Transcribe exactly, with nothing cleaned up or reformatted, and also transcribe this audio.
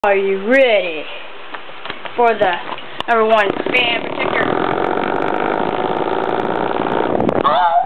Are you ready for the number one fan protector? Oh!